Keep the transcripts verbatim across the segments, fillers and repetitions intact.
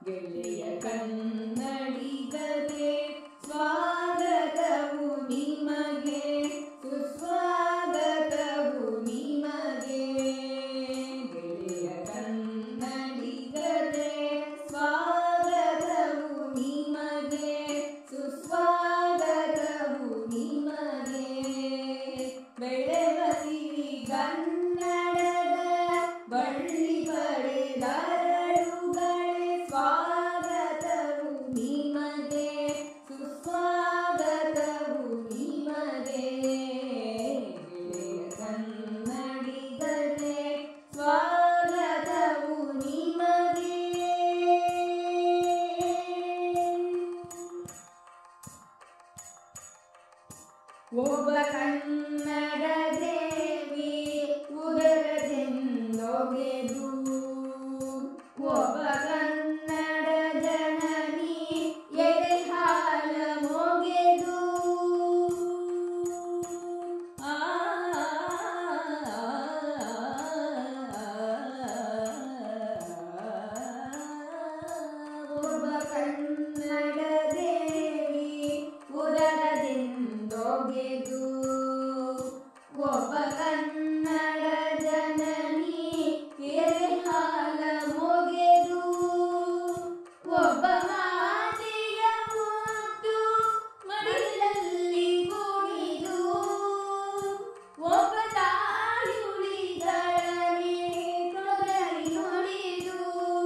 ಗೆಳೆಯ ಕನ್ನಡಿಗರೇ ಸ್ವಾಗತವು ನಿಮಗೆ, ಸುಸ್ವಾಗತವು ನಿಮಗೆ. ಗೆಳೆಯ ಕನ್ನಡಿಗರೇ ಸ್ವಾಗತವು ನಿಮಗೆ, ಸುಸ್ವಾಗತವು ನಿಮಗೆ. ಬೆಳೆವ ಸಿರಿಗನ್ನಡದ ಬಳ್ಳಿ ಪಡೆದರಳುಗಳೇ ಸ್ವಾಗತವು ನಿಮಗೆ, ಸುಸ್ವಾಗತವು ನಿಮಗೆ. ಗೆಳೆಯ ಕನ್ನಡಿಗರೇ ಸ್ವಾಗತವು ನಿಮಗೆ. ಒಬ್ಬ ಕನ್ನಡ ದೇವಿ ಉದರದಿಂದೊಗೆದು, ಒಬ್ಬ ಕನ್ನಡ ಜನನಿ ಎದೆ ಹಾಲ ಮೊಗೆದು. ಆ ಒಬ್ಬ ಕನ್ನಡ ದೇವಿ ಉದರದಿಂದೊಗೆದು, ಒಬ್ಬ ಕನ್ನಡ ಜನನಿ ಎದೆ ಹಾಲ ಮೊಗೆದು. ಒಬ್ಬ ಮಾತೆಯ ಮುದ್ದು ಮಡಿಲಲ್ಲಿ ಕುಣಿದು, ಒಬ್ಬ ತಾಯುಳಿಗಳನೆ ತೊದರಿ ನುಡಿದು.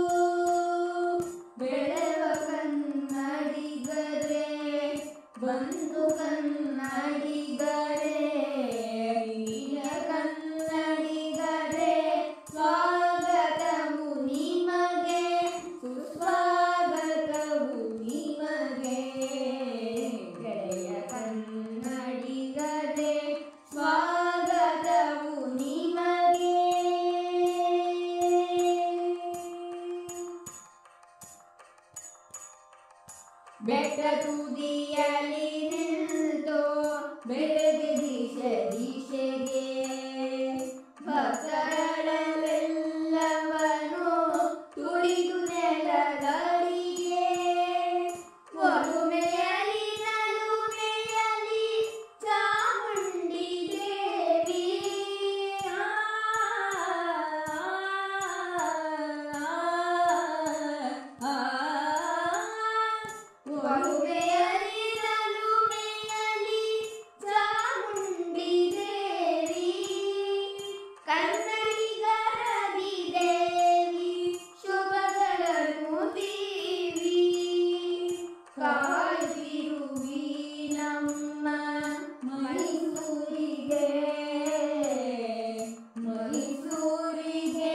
ಬೆಳೆವ ಕನ್ನಡಿಗರೇ ಬಂಧು ಕನ್ನಡಿಗರೇ, ಹಿರಿಯ ಕನ್ನಡಿಗರೇ ಸ್ವಾಗತವು ನಿಮಗೆ, ಸುಸ್ವಾಗತವು ನಿಮಗೆ. ಗೆಳೆಯ ಕನ್ನಡಿಗರೇ ಸ್ವಾಗತವು ನಿಮಗೆ. ಬೆಟ್ಟ ತುದಿಯಲಿ ನಿಂತು ಬೆಳಗ್ಗೆ ದಿಶೆ ದಿಶೆಗೆ, ಭಕ್ತರೆಲ್ಲವನು ತುಳಿದು ನೆಲಗಳಿಗೆ. ಒಲುಮೆಯಲಿ ನಲುಮೆಯಲಿ ಚಾಮುಂಡಿ ದೇವಿ, ಒಲುಮೆಯಲಿ ನಲುಮೆಯಲಿ ಚಾಮುಂಡಿ ದೇವಿ. ಕನ್ನಡಿಗರದಿ ದೇವಿ ಶುಭಗಳನ್ನು ದೀವಿ, ಕಾಯ್ದಿರುವಿ ನಮ್ಮ ಮೈಸೂರಿಗೆ, ಮೈಸೂರಿಗೆ.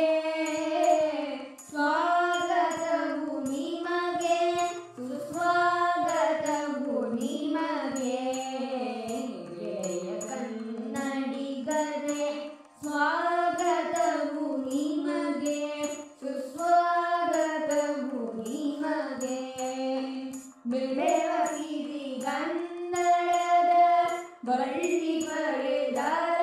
ಸ್ವಾಗತವು ನಿಮಗೆ, ಸುಸ್ವಾಗತವು ನಿಮಗೆ. ಗೆಳೆಯ ಕನ್ನಡಿಗರೇ ಸ್ವಾಗತವು ನಿಮಗೆ, ಸುಸ್ವಾಗತವು ನಿಮಗೆ. ಬೆಳೆವ ಸಿರಿಗನ್ನಡದ ಬಳ್ಳಿ ಪಡೆದ